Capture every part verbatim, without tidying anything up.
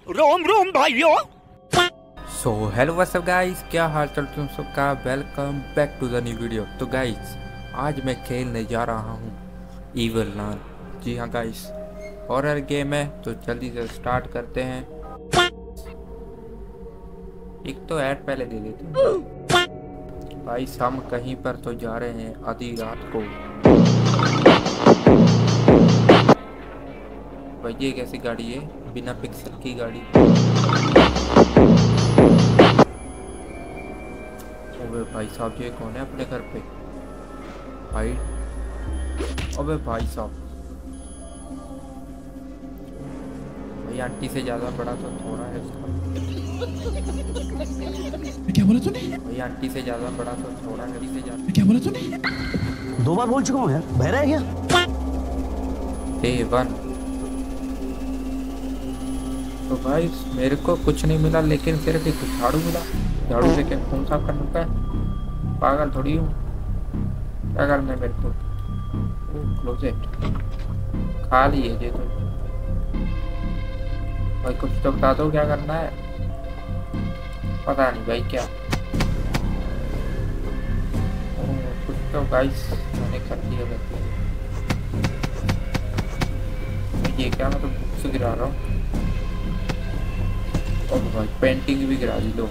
रोम रोम भाइयों। So hello what's up guys, क्या हाल चाल तुम सबका। Welcome back to the new video. तो गाइस आज मैं खेलने जा रहा हूँ इविल नाइन। जी हाँ गाइस, हॉरर गेम है, तो जल्दी से स्टार्ट करते हैं। एक तो ऐड पहले दे देते हैं। गाइस हम कहीं पर तो जा रहे हैं आधी रात को। भाई ये कैसी गाड़ी है, बिना पिक्सल की गाड़ी। अबे भाई साहब ये कौन है अपने घर पे भाई। अबे भाई साहब, भाई आंटी से ज्यादा बड़ा तो थोड़ा है इसका। क्या बोला तूने? भाई आंटी से ज्यादा बड़ा तो थोड़ा है से ज्यादा। क्या बोला तूने? दो बार बोल चुका हूँ यार, बहरा है क्या? Day one. तो भाई मेरे को कुछ नहीं मिला, लेकिन सिर्फ एक झाड़ू मिला। झाड़ू लेके खून साफ करने का, पागल थोड़ी हूँ। क्या करना है मेरे को? क्लोजेट खा लिए ये तो। भाई कुछ तो बता दो क्या करना है। पता नहीं भाई क्या। ओ, कुछ तो गाइस मैंने कर दिया। ये क्या, मैं तो बुक से गिरा रहा हूँ। और भाई पेंटिंग भी गिरा दी लो।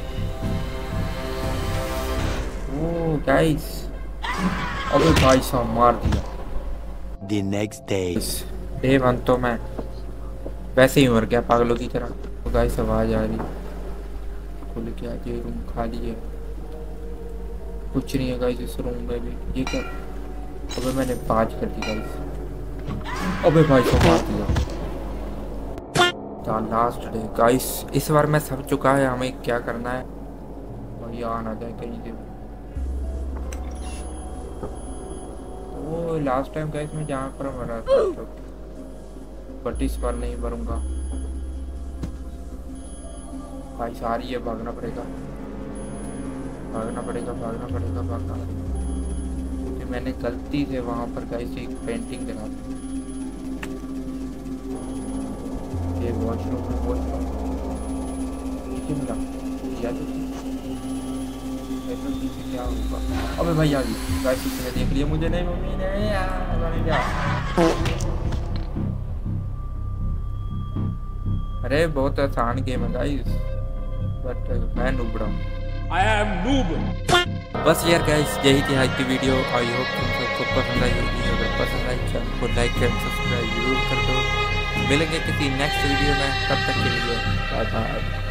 ओ गाइस, अबे भाई साहब मार दिया। The next day. Day one तो मैं वैसे ही मर गया पागलों की तरह। तो गाइस आवाज आ रही, खुल गया ये रूम, खाली है, कुछ नहीं है गाइस इस रूम में भी। ये क्या? अबे मैंने पाँच कर दी गाइस। अबे भाई साहब मार दिया। लास्ट डे गाइस, इस बार मैं सब चुका है। हमें क्या करना है भाई, आना जाए कहीं से। वो लास्ट टाइम गाइस मैं जहाँ पर मरा था तो, बट इस बार नहीं मरूंगा भाई। सारी है, भागना पड़ेगा भागना पड़ेगा भागना पड़ेगा भागना पड़ेगा क्योंकि मैंने गलती से वहां पर गाइस एक पेंटिंग दिखा दी। ये वॉशरूम में वॉशरूम मिला याद है क्या होगा। अबे भाई आ गई गाइस, इसने देख लिया मुझे। नहीं मम्मी ने यार, अरे बहुत आसान गेम है गाइस, बट मैं नूब रहा हूँ। I am noob. बस यार गाइस यही थी आज की वीडियो। आई होप तुम सबको पसंद आई होगी। अगर पसंद आई चैनल को लाइक एंड सब्सक्राइब जरूर कर दो। मिलेंगे किसी नेक्स्ट वीडियो में, तब तक के लिए बाय बाय।